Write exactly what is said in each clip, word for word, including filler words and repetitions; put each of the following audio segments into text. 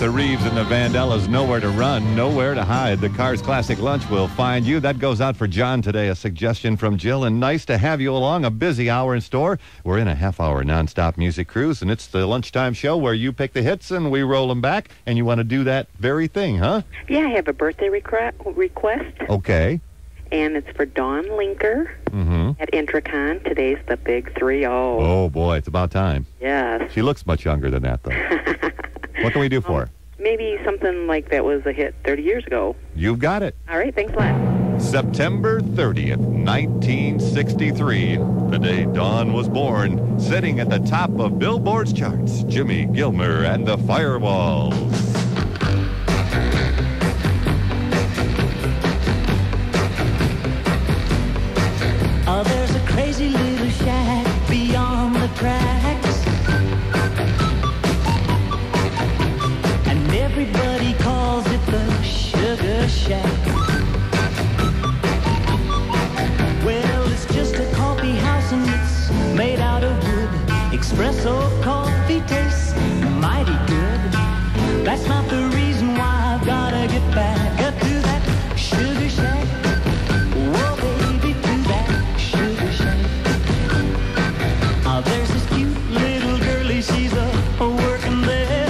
the Reeves and the Vandellas, nowhere to run, nowhere to hide. The Cars Classic Lunch will find you. That goes out for John today, a suggestion from Jill. And nice to have you along. A busy hour in store. We're in a half-hour nonstop music cruise, and it's the lunchtime show where you pick the hits and we roll them back. And you want to do that very thing, huh? Yeah, I have a birthday recre- request. Okay. And it's for Dawn Linker Mm-hmm. at Intracon. Today's the big three oh. Oh, boy, it's about time. Yes. She looks much younger than that, though. What can we do for her? Um, maybe something like that was a hit thirty years ago. You've got it. All right, thanks a lot. September thirtieth, nineteen sixty-three, the day Dawn was born, sitting at the top of Billboard's charts, Jimmy Gilmer and the Firewalls. Oh, there's a crazy little shack beyond the tracks, and everybody calls it the Sugar Shack. Well, it's just a coffee house and it's made out of wood. Espresso coffee tastes mighty good. That's not the reason why I've gotta get back up to that Sugar Shack. Whoa, baby, to that Sugar Shack. Oh, there's this cute little girlie, she's a, a working there.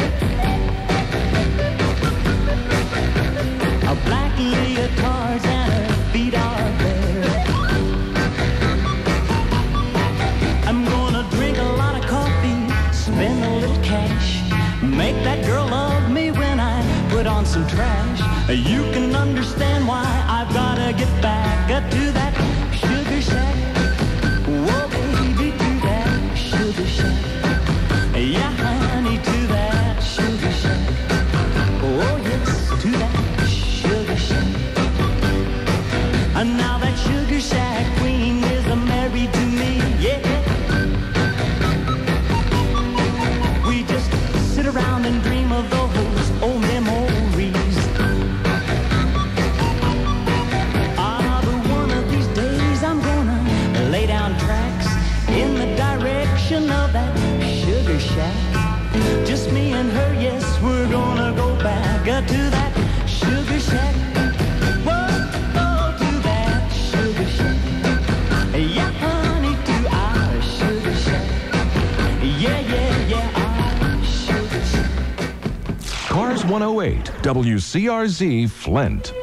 A black leotards and her feet are bare. I'm gonna drink a lot of coffee, spend a little cash, make that girl love me when I put on some trash. You can understand why I've gotta get back up to that Sugar Shack. Whoa, baby, to that Sugar Shack. Yeah, honey, to that Sugar Shack. Oh, yes, to that Sugar Shack. And now that Sugar Shack queen is a married to me, yeah. We just sit around and dream of those old memories. Ah, but one of these days I'm gonna lay down tracks in the direction of that Sugar Shack. Just me and her, yes, we're gonna go back uh, to that Sugar Shack. Whoa, oh, to that Sugar Shack. Yeah, honey, to our Sugar Shack. Yeah, yeah, yeah, our Sugar Shack. Cars one oh eight, W C R Z, Flint.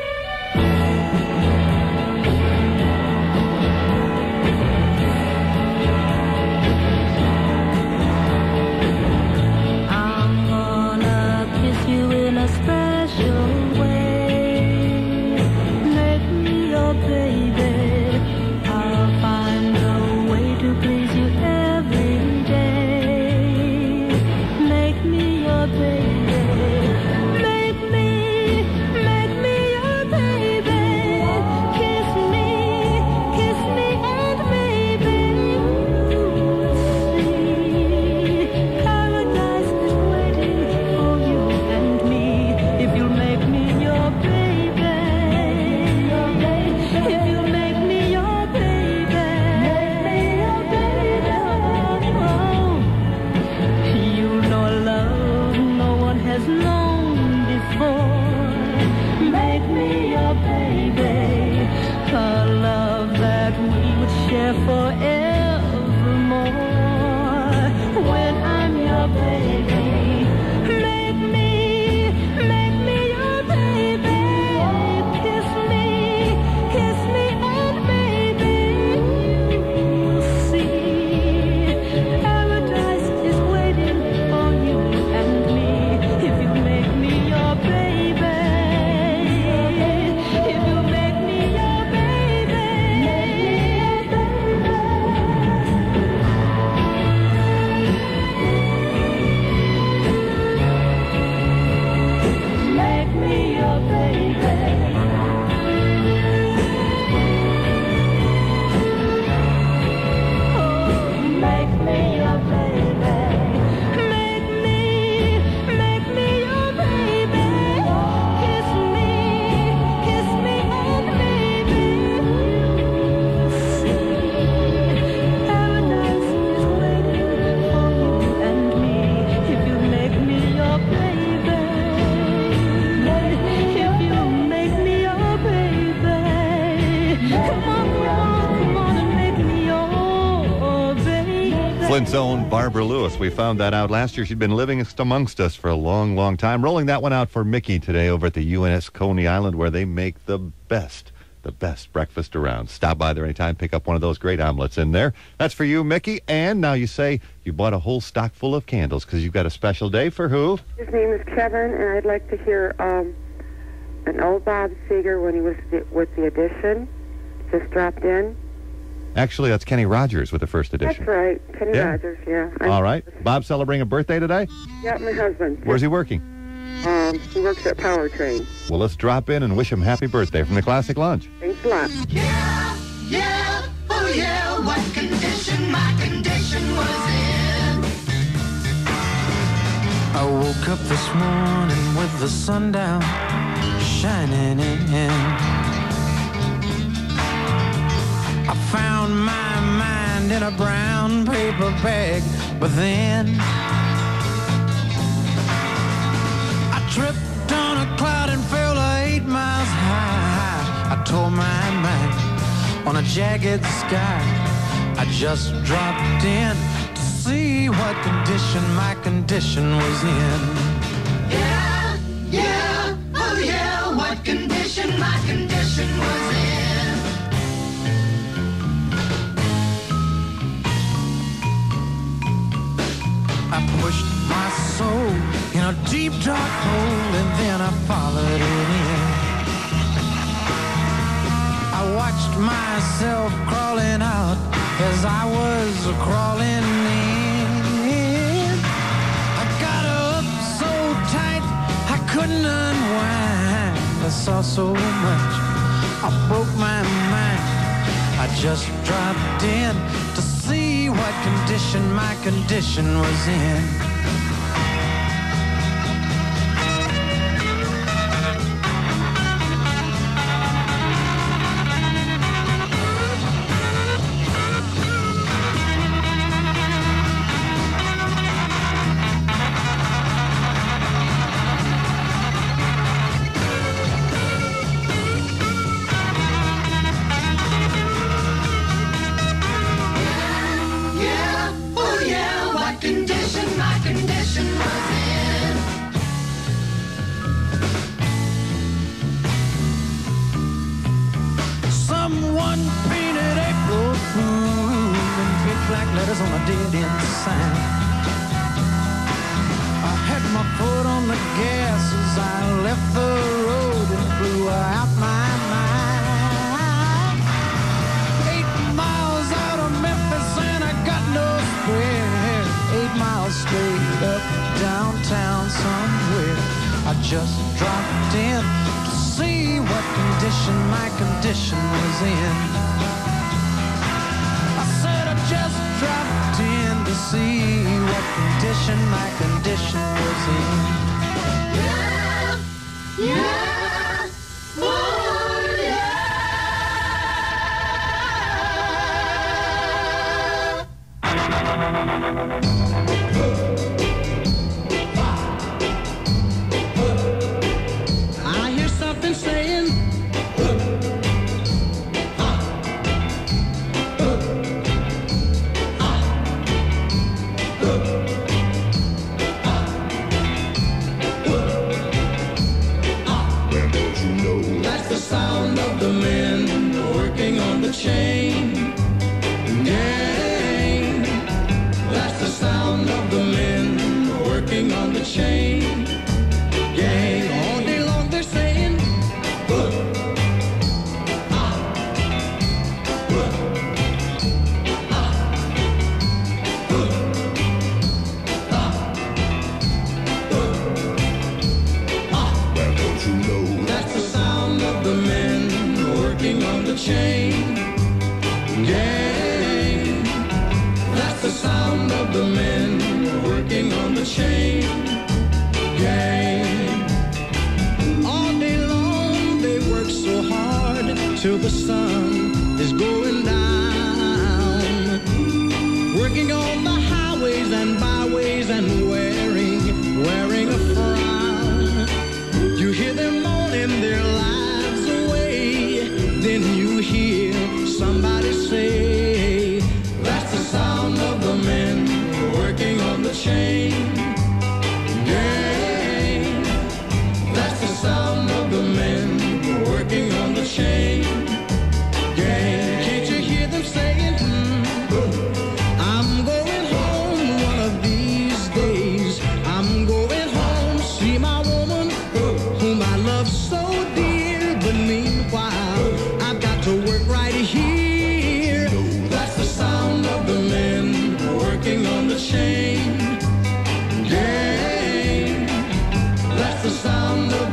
I'm gonna kiss you in a special way. Make me your baby. I'll find a way to please you every day. Make me your baby. Make me, make me your baby. Kiss me, kiss me and maybe you'll see paradise is waiting for you and me if you'll make me your baby. If you'll make me your baby. Make me your baby. Oh, you know love no one has known before. Make me your baby. A love that we would share forevermore. When I'm your baby, make me, make me your baby. Kiss me, kiss me and maybe you'll see paradise is waiting for you and me if you make me your baby. If you make me your baby. Flint's own Barbara Lewis. We found that out last year. She'd been living amongst us for a long, long time. Rolling that one out for Mickey today over at the U N S Coney Island, where they make the best, the best breakfast around. Stop by there anytime, pick up one of those great omelets in there. That's for you, Mickey. And now you say you bought a whole stock full of candles because you've got a special day for who? His name is Kevin, and I'd like to hear um, an old Bob Seger when he was the, with the edition. Just dropped in. Actually, that's Kenny Rogers with the first edition. That's right, Kenny Yeah. Rogers, yeah. I'm- All right. Bob celebrating a birthday today? Yeah, my husband. Where's he working? Um, he works at Powertrain. Well, let's drop in and wish him happy birthday from the Classic Lunch. Thanks a lot. Yeah, yeah, oh yeah, what condition my condition was in. I woke up this morning with the sun down, shining in. I found my mind in a brown paper bag, but then I tripped on a cloud and fell eight miles high. I tore my mind on a jagged sky. I just dropped in to see what condition my condition was in. Yeah, yeah, oh yeah, what condition my condition was in. I pushed my soul in a deep dark hole and then I followed it in. I watched myself crawling out as I was crawling in. I got up so tight I couldn't unwind. I saw so much, I broke my mind. I just dropped in to see what condition my condition was in. Yeah, oh yeah, what condition my condition was in. Someone painted April Fool in big black letters on a dead-end sign. I had my foot on the gas as I left the road and blew out my mind. Eight miles out of Memphis and I got no spare. Eight miles straight up downtown somewhere. I just dropped in to see what condition my condition was in. I said I just dropped in to see what condition my condition was in. Yeah, yeah, oh yeah. I hear something saying, that's the sound of the men working on the chain gang. That's the sound of the men working on the chain gang. All day long they're saying, that's the sound of the men working on the chain gang. That's the sound of the men working on the chain gang. All day long they work so hard till the sun is going down. Working on the highways and byways and wearing, wearing a frown. You hear them moaning their lives away. Then you hear somebody say, that's the sound of the men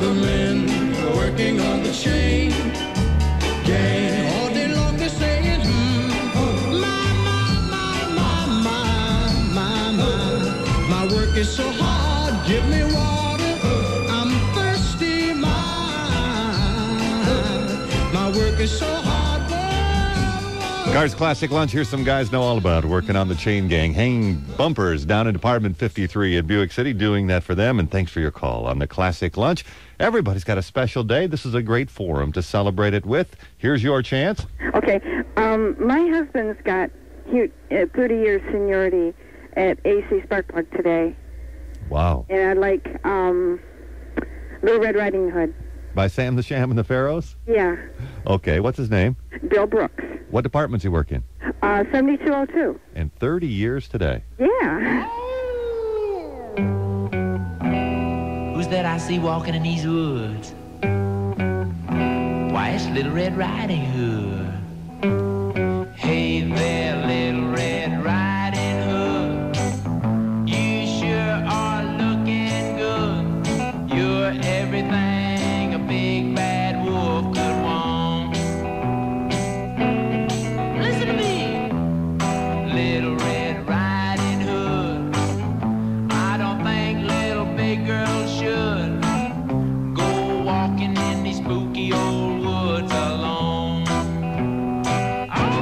the men working on the chain gang. All day long they're saying, hmm, my, my, my, my, my, my, my work is so hard, give me water, I'm thirsty, my, my work is so hard. Cars Classic Lunch. Here's some guys know all about working on the chain gang. Hanging bumpers down in Department fifty-three in Buick City, doing that for them. And thanks for your call on the Classic Lunch. Everybody's got a special day. This is a great forum to celebrate it with. Here's your chance. Okay, um, my husband's got huge, uh, thirty years seniority at A C Sparkplug today. Wow. And I'd like um, Little Red Riding Hood. By Sam the Sham and the Pharaohs? Yeah, Okay, what's his name? Bill Brooks. What department's he work in? Uh, seventy-two oh two. And thirty years today. Yeah. Who's that I see walking in these woods? Why, it's Little Red Riding Hood. Hey there, Little Red Riding Hood. You sure are looking good. You're everything a big bad wolf could want. Listen to me, Little Red Riding Hood. I don't think little big girls should go walking in these spooky old woods alone. Oh,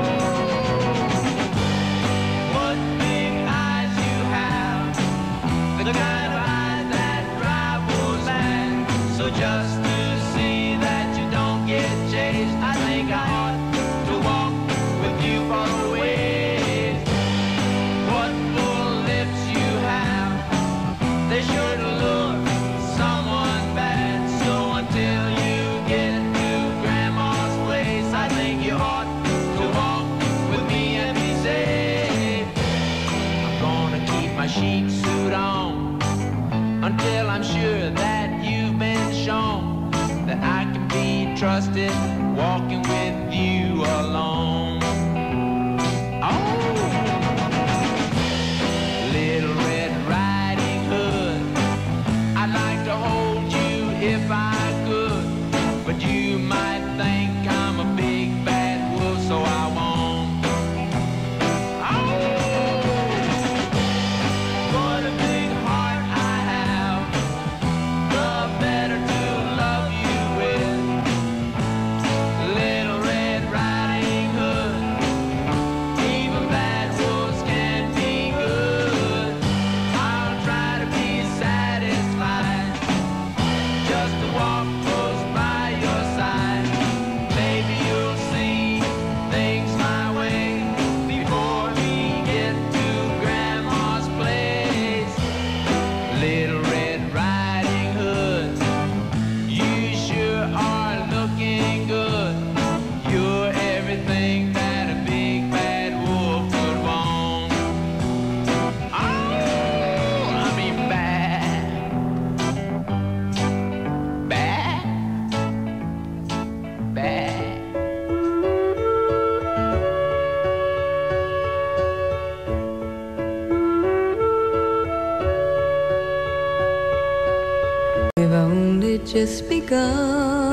what big eyes you have, the kind of eyes that drive wolves mad. So just to see that you don't get chased, I think I ought to walk with you for a ways. What full lips you have, they sure to look someone bad. So until you get to Grandma's place, I think you ought to walk with me and be safe. I'm gonna keep my sheep suit on until I'm sure that you've been shown that I can be trusted walking with you alone. Oh, Little Red Riding Hood, I'd like to hold you if I could, but you might think I'm a big bad wolf, so I won't. Oh, what a big heart I have, the better to love you with. Little Red Riding Hood, even bad wolves can be good. I'll try to be satisfied just to walk close by your side. Maybe you'll see things my way before we get to Grandma's place. Little Red Riding Hood, you sure are looking good. You're everything that a big bad wolf would want. Oh, I mean bad. Bad. Bad. We've only just begun.